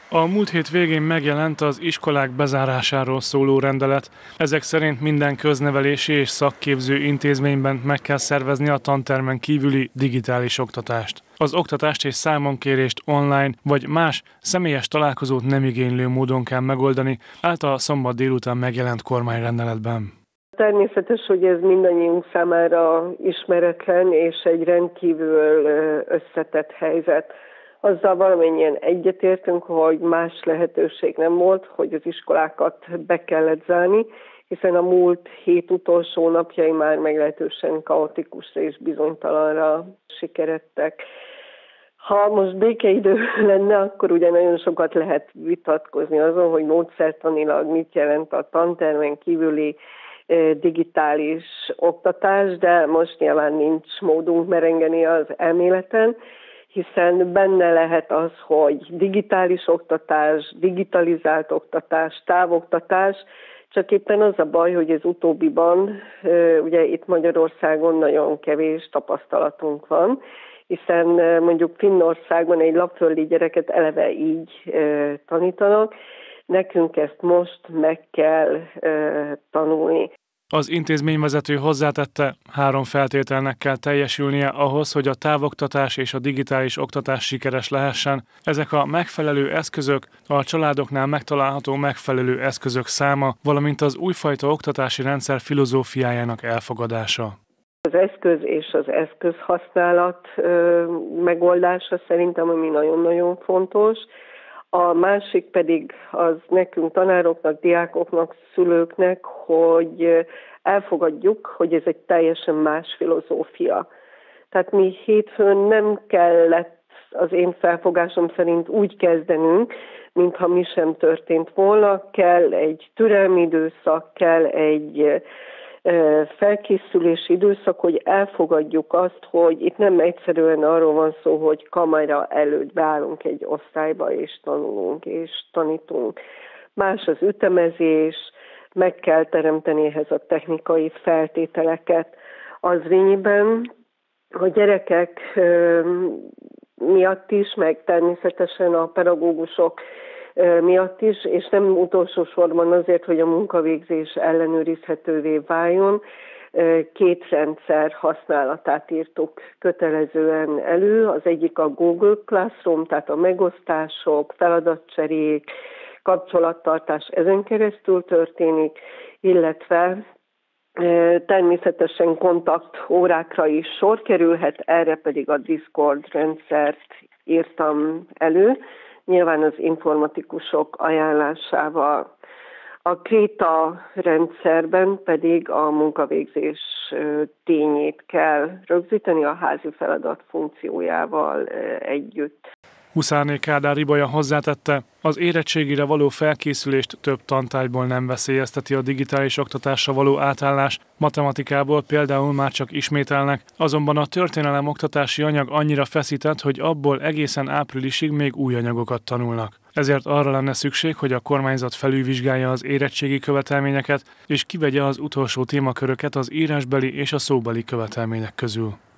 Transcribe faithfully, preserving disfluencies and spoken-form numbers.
A múlt hét végén megjelent az iskolák bezárásáról szóló rendelet. Ezek szerint minden köznevelési és szakképző intézményben meg kell szervezni a tantermen kívüli digitális oktatást. Az oktatást és számonkérést online vagy más személyes találkozót nem igénylő módon kell megoldani, által szombat délután megjelent kormányrendeletben. Természetes, hogy ez mindannyiunk számára ismeretlen és egy rendkívül összetett helyzet. Azzal valamennyien egyetértünk, hogy más lehetőség nem volt, hogy az iskolákat be kellett zárni, hiszen a múlt hét utolsó napjai már meglehetősen kaotikusra és bizonytalanra sikeredtek. Ha most békeidő lenne, akkor ugye nagyon sokat lehet vitatkozni azon, hogy módszertanilag mit jelent a tantermen kívüli digitális oktatás, de most nyilván nincs módunk merengeni az elméleten, hiszen benne lehet az, hogy digitális oktatás, digitalizált oktatás, távoktatás, csak éppen az a baj, hogy ez utóbbiban, ugye itt Magyarországon nagyon kevés tapasztalatunk van, hiszen mondjuk Finnországban egy lapföldi gyereket eleve így tanítanak, nekünk ezt most meg kell tanulni. Az intézményvezető hozzátette, három feltételnek kell teljesülnie ahhoz, hogy a távoktatás és a digitális oktatás sikeres lehessen. Ezek a megfelelő eszközök, a családoknál megtalálható megfelelő eszközök száma, valamint az újfajta oktatási rendszer filozófiájának elfogadása. Az eszköz és az eszközhasználat megoldása szerintem, ami nagyon-nagyon fontos. A másik pedig az nekünk tanároknak, diákoknak, szülőknek, hogy elfogadjuk, hogy ez egy teljesen más filozófia. Tehát mi hétfőn nem kellett az én felfogásom szerint úgy kezdenünk, mintha mi sem történt volna. Kell egy türelmi időszak, kell egy felkészülési időszak, hogy elfogadjuk azt, hogy itt nem egyszerűen arról van szó, hogy kamera előtt beállunk egy osztályba, és tanulunk, és tanítunk. Más az ütemezés, meg kell teremteni ehhez a technikai feltételeket. Az lényében a gyerekek miatt is, meg természetesen a pedagógusok miatt is, és nem utolsó sorban azért, hogy a munkavégzés ellenőrizhetővé váljon, két rendszer használatát írtuk kötelezően elő. Az egyik a Google Classroom, tehát a megosztások, feladatcserék, kapcsolattartás ezen keresztül történik, illetve természetesen kontaktórákra is sor kerülhet, erre pedig a Discord rendszert írtam elő, nyilván az informatikusok ajánlásával. A Kréta rendszerben pedig a munkavégzés tényét kell rögzíteni a házi feladat funkciójával együtt. Huszárné Kádár Ibolya hozzátette, az érettségire való felkészülést több tantárgyból nem veszélyezteti a digitális oktatásra való átállás, matematikából például már csak ismételnek, azonban a történelem oktatási anyag annyira feszített, hogy abból egészen áprilisig még új anyagokat tanulnak. Ezért arra lenne szükség, hogy a kormányzat felülvizsgálja az érettségi követelményeket, és kivegye az utolsó témaköröket az írásbeli és a szóbeli követelmények közül.